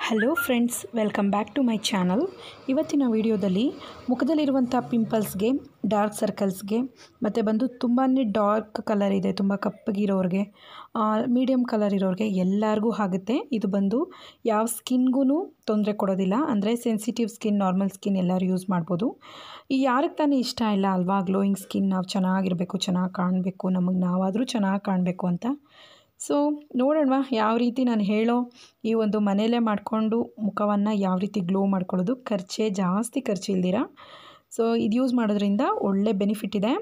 Hello friends, welcome back to my channel. ಇವತ್ತಿನ ವಿಡಿಯೋದಲ್ಲಿ ಮುಖದಲ್ಲಿರುವಂಥ ಪಿಂಪಲ್ಸ್ಗೆ, dark ಸರ್ಕಲ್ಸ್ಗೆ ಮತ್ತು ಬಂದು ತುಂಬಾ ಡಾರ್ಕ್ ಕಲರ್ ಇದೆ, ತುಂಬ ಕಪ್ಪಗಿರೋರಿಗೆ, ಮೀಡಿಯಮ್ ಕಲರ್ ಇರೋರಿಗೆ ಎಲ್ಲರಿಗೂ ಆಗುತ್ತೆ. ಇದು ಬಂದು ಯಾವ ಸ್ಕಿನ್ಗೂ ತೊಂದರೆ ಕೊಡೋದಿಲ್ಲ. ಅಂದರೆ ಸೆನ್ಸಿಟಿವ್ ಸ್ಕಿನ್, ನಾರ್ಮಲ್ ಸ್ಕಿನ್ ಎಲ್ಲರೂ ಯೂಸ್ ಮಾಡ್ಬೋದು. ಈ ಯಾರಿಗೆ ತಾನೇ ಇಷ್ಟ ಇಲ್ಲ ಅಲ್ವಾ? ಗ್ಲೋಯಿಂಗ್ ಸ್ಕಿನ್, ನಾವು ಚೆನ್ನಾಗಿರಬೇಕು, ಚೆನ್ನಾಗಿ ಕಾಣಬೇಕು, ನಮಗೆ ನಾವಾದರೂ ಚೆನ್ನಾಗಿ ಕಾಣಬೇಕು ಅಂತ. ಸೊ ನೋಡೋಣ ಯಾವ ರೀತಿ ನಾನು ಹೇಳೋ ಈ ಒಂದು ಮನೆಯಲ್ಲೇ ಮಾಡಿಕೊಂಡು ಮುಖವನ್ನು ಯಾವ ರೀತಿ ಗ್ಲೋ ಮಾಡ್ಕೊಳ್ಳೋದು, ಜಾಸ್ತಿ ಖರ್ಚು ಇಲ್ದಿರ. ಸೊ ಇದು ಯೂಸ್ ಮಾಡೋದ್ರಿಂದ ಒಳ್ಳೆ ಬೆನಿಫಿಟ್ ಇದೆ.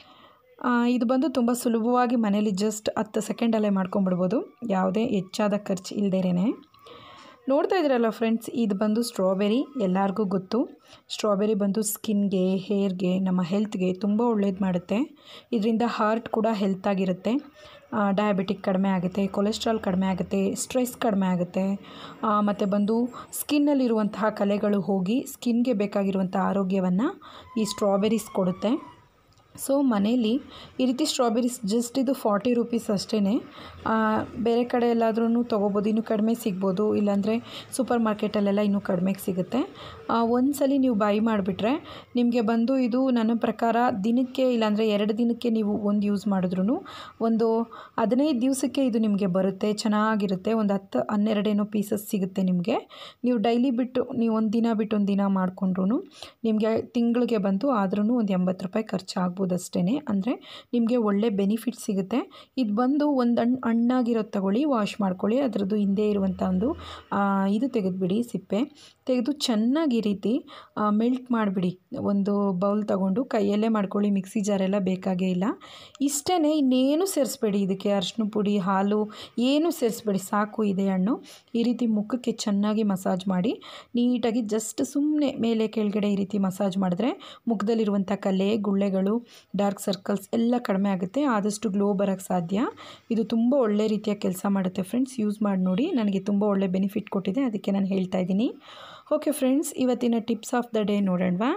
ಇದು ಬಂದು ತುಂಬ ಸುಲಭವಾಗಿ ಮನೇಲಿ ಜಸ್ಟ್ 10 ಸೆಕೆಂಡಲ್ಲೇ ಮಾಡ್ಕೊಂಬಿಡ್ಬೋದು, ಯಾವುದೇ ಹೆಚ್ಚಾದ ಖರ್ಚು ಇಲ್ಲದೇನೆ. ನೋಡ್ತಾ ಇದ್ದೀರಲ್ಲ ಫ್ರೆಂಡ್ಸ್, ಇದು ಬಂದು ಸ್ಟ್ರಾಬೆರಿ. ಎಲ್ಲರಿಗೂ ಗೊತ್ತು, ಸ್ಟ್ರಾಬೆರಿ ಬಂದು ಸ್ಕಿನ್ಗೆ, ಹೇರ್ಗೆ, ನಮ್ಮ ಹೆಲ್ತ್ಗೆ ತುಂಬ ಒಳ್ಳೇದು ಮಾಡುತ್ತೆ. ಇದರಿಂದ ಹಾರ್ಟ್ ಕೂಡ ಹೆಲ್ತಾಗಿರುತ್ತೆ, ಡಯಾಬಿಟಿಕ್ ಕಡಿಮೆ ಆಗುತ್ತೆ, ಕೊಲೆಸ್ಟ್ರಾಲ್ ಕಡಿಮೆ ಆಗುತ್ತೆ, ಸ್ಟ್ರೆಸ್ ಕಡಿಮೆ ಆಗುತ್ತೆ, ಮತ್ತು ಬಂದು ಸ್ಕಿನ್ನಲ್ಲಿರುವಂತಹ ಕಲೆಗಳು ಹೋಗಿ ಸ್ಕಿನ್ಗೆ ಬೇಕಾಗಿರುವಂಥ ಆರೋಗ್ಯವನ್ನು ಈ ಸ್ಟ್ರಾಬೆರೀಸ್ ಕೊಡುತ್ತೆ. ಸೊ ಮನೇಲಿ ಈ ರೀತಿ ಸ್ಟ್ರಾಬೆರೀಸ್ ಜಸ್ಟ್ ಇದು 40 ರೂಪೀಸ್ ಅಷ್ಟೇ. ಬೇರೆ ಕಡೆ ಎಲ್ಲಾದ್ರೂ ತೊಗೋಬೋದು, ಇನ್ನೂ ಕಡಿಮೆ ಸಿಗ್ಬೋದು, ಇಲ್ಲಾಂದರೆ ಸೂಪರ್ ಮಾರ್ಕೆಟಲ್ಲೆಲ್ಲ ಇನ್ನೂ ಕಡಿಮೆಗೆ ಸಿಗುತ್ತೆ. ಒಂದ್ಸಲಿ ನೀವು ಬೈ ಮಾಡಿಬಿಟ್ರೆ ನಿಮಗೆ ಬಂದು ಇದು ನನ್ನ ಪ್ರಕಾರ ದಿನಕ್ಕೆ, ಇಲ್ಲಾಂದರೆ 2 ದಿನಕ್ಕೆ ನೀವು ಒಂದು ಯೂಸ್ ಮಾಡಿದ್ರೂ ಒಂದು 15 ದಿವಸಕ್ಕೆ ಇದು ನಿಮಗೆ ಬರುತ್ತೆ, ಚೆನ್ನಾಗಿರುತ್ತೆ. ಒಂದು 10-12 ಪೀಸಸ್ ಸಿಗುತ್ತೆ ನಿಮಗೆ. ನೀವು ಡೈಲಿ ಬಿಟ್ಟು, ನೀವು ಒಂದು ದಿನ ಬಿಟ್ಟು ಒಂದು ದಿನ ಮಾಡಿಕೊಂಡ್ರು ನಿಮಗೆ ತಿಂಗಳಿಗೆ ಬಂದು ಆದ್ರೂ ಒಂದು 80 ರೂಪಾಯಿ ಖರ್ಚಾಗ್ಬೋದು ಅಷ್ಟೇ. ಅಂದರೆ ನಿಮಗೆ ಒಳ್ಳೆ ಬೆನಿಫಿಟ್ ಸಿಗುತ್ತೆ. ಇದು ಬಂದು ಒಂದು ಹಣ್ಣಾಗಿರೋದು ತಗೊಳ್ಳಿ, ವಾಶ್ ಮಾಡ್ಕೊಳ್ಳಿ, ಅದರದ್ದು ಹಿಂದೆ ಇರುವಂಥ ಒಂದು ಇದು ತೆಗೆದುಬಿಡಿ, ಸಿಪ್ಪೆ ತೆಗೆದು ಚೆನ್ನಾಗಿ ಈ ರೀತಿ ಮೆಲ್ಟ್ ಮಾಡಿಬಿಡಿ. ಒಂದು ಬೌಲ್ ತಗೊಂಡು ಕೈಯಲ್ಲೇ ಮಾಡ್ಕೊಳ್ಳಿ, ಮಿಕ್ಸಿ ಜಾರೆಲ್ಲ ಬೇಕಾಗೇ ಇಲ್ಲ. ಇಷ್ಟೇ, ಇನ್ನೇನು ಸೇರಿಸ್ಬೇಡಿ ಇದಕ್ಕೆ, ಅರಿಶಿನ ಪುಡಿ, ಹಾಲು ಏನು ಸೇರಿಸ್ಬೇಡಿ, ಸಾಕು ಇದೆ ಹಣ್ಣು. ಈ ರೀತಿ ಮುಖಕ್ಕೆ ಚೆನ್ನಾಗಿ ಮಸಾಜ್ ಮಾಡಿ ನೀಟಾಗಿ ಜಸ್ಟ್ ಸುಮ್ಮನೆ ಮೇಲೆ ಕೆಳಗಡೆ ಈ ರೀತಿ ಮಸಾಜ್ ಮಾಡಿದ್ರೆ ಮುಖದಲ್ಲಿರುವಂಥ ಕಲೆ, ಗುಳ್ಳೆಗಳು, ಡಾರ್ಕ್ ಸರ್ಕಲ್ಸ್ ಎಲ್ಲ ಕಡಿಮೆ ಆಗುತ್ತೆ, ಆದಷ್ಟು ಗ್ಲೋ ಬರೋಕ್ಕೆ ಸಾಧ್ಯ. ಇದು ತುಂಬ ಒಳ್ಳೆ ರೀತಿಯ ಕೆಲಸ ಮಾಡುತ್ತೆ ಫ್ರೆಂಡ್ಸ್. ಯೂಸ್ ಮಾಡಿ ನೋಡಿ, ನನಗೆ ತುಂಬ ಒಳ್ಳೆ ಬೆನಿಫಿಟ್ ಕೊಟ್ಟಿದೆ, ಅದಕ್ಕೆ ನಾನು ಹೇಳ್ತಾ ಇದ್ದೀನಿ. ಓಕೆ ಫ್ರೆಂಡ್ಸ್, ಇವತ್ತಿನ ಟಿಪ್ಸ್ ಆಫ್ ದ ಡೇ ನೋಡೋಣವಾ?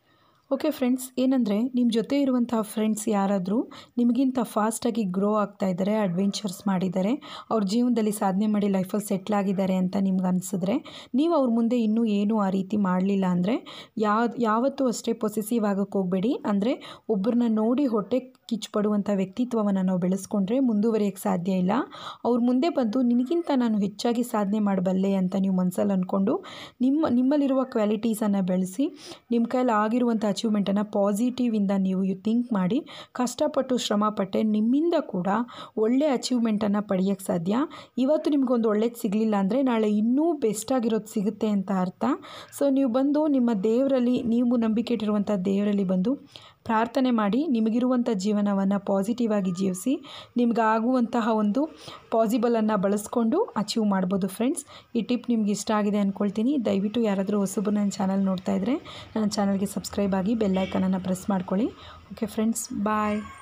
ಓಕೆ ಫ್ರೆಂಡ್ಸ್, ಏನಂದರೆ ನಿಮ್ಮ ಜೊತೆ ಇರುವಂಥ ಫ್ರೆಂಡ್ಸ್ ಯಾರಾದರೂ ನಿಮಗಿಂತ ಫಾಸ್ಟಾಗಿ ಗ್ರೋ ಆಗ್ತಾ ಇದ್ದಾರೆ, ಅಡ್ವೆಂಚರ್ಸ್ ಮಾಡಿದ್ದಾರೆ, ಅವ್ರ ಜೀವನದಲ್ಲಿ ಸಾಧನೆ ಮಾಡಿ ಲೈಫಲ್ಲಿ ಸೆಟ್ಲ್ ಆಗಿದ್ದಾರೆ ಅಂತ ನಿಮ್ಗೆ ಅನಿಸಿದ್ರೆ, ನೀವು ಅವ್ರ ಮುಂದೆ ಇನ್ನೂ ಏನೂ ಆ ರೀತಿ ಮಾಡಲಿಲ್ಲ ಅಂದರೆ ಯಾವತ್ತೂ ಅಷ್ಟೇ ಪೊಸೆಸಿವ್ ಆಗೋಕ್ಕೆ ಹೋಗಬೇಡಿ. ಅಂದರೆ ಒಬ್ಬರನ್ನ ನೋಡಿ ಹೊಟ್ಟೆ ಕಿಚ್ಚುಪಡುವಂಥ ವ್ಯಕ್ತಿತ್ವವನ್ನು ನಾವು ಬೆಳೆಸ್ಕೊಂಡ್ರೆ ಮುಂದುವರಿಯೋಕ್ಕೆ ಸಾಧ್ಯ ಇಲ್ಲ. ಅವ್ರ ಮುಂದೆ ಬಂದು ನಿನಗಿಂತ ನಾನು ಹೆಚ್ಚಾಗಿ ಸಾಧನೆ ಮಾಡಬಲ್ಲೆ ಅಂತ ನೀವು ಮನಸ್ಸಲ್ಲಿ ಅಂದ್ಕೊಂಡು ನಿಮ್ಮಲ್ಲಿರುವ ಕ್ವಾಲಿಟೀಸನ್ನು ಬೆಳೆಸಿ, ನಿಮ್ಮ ಕೈಯಲ್ಲಿ ಆಗಿರುವಂಥ ಅಚೀವ್ಮೆಂಟನ್ನು ಪಾಸಿಟಿವಿಂದ ನೀವು ಥಿಂಕ್ ಮಾಡಿ ಕಷ್ಟಪಟ್ಟು ಶ್ರಮಪಟ್ಟೆ ನಿಮ್ಮಿಂದ ಕೂಡ ಒಳ್ಳೆ ಅಚೀವ್ಮೆಂಟನ್ನು ಪಡೆಯೋಕ್ಕೆ ಸಾಧ್ಯ. ಇವತ್ತು ನಿಮಗೊಂದು ಒಳ್ಳೇದು ಸಿಗಲಿಲ್ಲ ಅಂದರೆ ನಾಳೆ ಇನ್ನೂ ಬೆಸ್ಟಾಗಿರೋದು ಸಿಗುತ್ತೆ ಅಂತ ಅರ್ಥ. ಸೊ ನೀವು ಬಂದು ನಿಮ್ಮ ದೇವರಲ್ಲಿ, ನೀವು ನಂಬಿಕೆ ಇಟ್ಟಿರುವಂಥ ದೇವರಲ್ಲಿ ಬಂದು ಪ್ರಾರ್ಥನೆ ಮಾಡಿ ನಿಮಗಿರುವಂಥ ಜೀವನವನ್ನು ಪಾಸಿಟಿವ್ ಆಗಿ ಜೀವಿಸಿ, ನಿಮಗಾಗುವಂತಹ ಒಂದು ಪಾಸಿಬಲನ್ನು ಬಳಸ್ಕೊಂಡು ಅಚೀವ್ ಮಾಡ್ಬೋದು ಫ್ರೆಂಡ್ಸ್. ಈ ಟಿಪ್ ನಿಮ್ಗೆ ಇಷ್ಟ ಆಗಿದೆ ಅಂದ್ಕೊಳ್ತೀನಿ. ದಯವಿಟ್ಟು ಯಾರಾದರೂ ಹೊಸಬರು ನನ್ನ ಚಾನಲ್ ನೋಡ್ತಾ ಇದ್ದರೆ ನನ್ನ ಚಾನಲ್ಗೆ ಸಬ್ಸ್ಕ್ರೈಬ್ ಆಗಿ ಬೆಲ್ ಐಕನನ್ನು ಪ್ರೆಸ್ ಮಾಡ್ಕೊಳ್ಳಿ. ಓಕೆ ಫ್ರೆಂಡ್ಸ್, ಬಾಯ್.